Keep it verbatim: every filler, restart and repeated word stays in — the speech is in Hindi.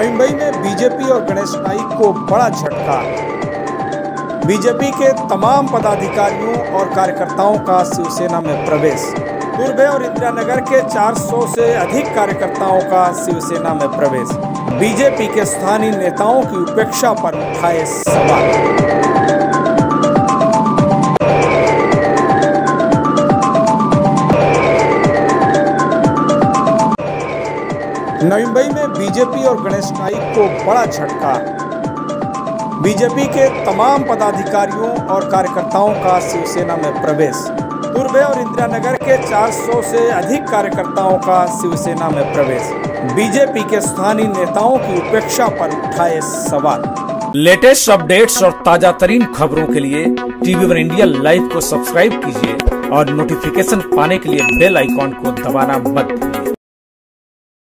नवी मुंबई में बीजेपी और गणेश नाइक को बड़ा झटका। बीजेपी के तमाम पदाधिकारियों और कार्यकर्ताओं का शिवसेना में प्रवेश। तुर्भे और इंदिरा नगर के चार सौ से अधिक कार्यकर्ताओं का शिवसेना में प्रवेश। बीजेपी के स्थानीय नेताओं की उपेक्षा पर उठाए सवाल। नवी मुंबई में बीजेपी और गणेश नाइक को बड़ा झटका। बीजेपी के तमाम पदाधिकारियों और कार्यकर्ताओं का शिवसेना में प्रवेश। तुर्भे और इंदिरा नगर के चार सौ से अधिक कार्यकर्ताओं का शिवसेना में प्रवेश। बीजेपी के स्थानीय नेताओं की उपेक्षा पर उठाए सवाल। लेटेस्ट अपडेट्स और ताजा तरीन खबरों के लिए टीवी वन इंडिया लाइव को सब्सक्राइब कीजिए और नोटिफिकेशन पाने के लिए बेल आइकॉन को दबाना मत भूलिए।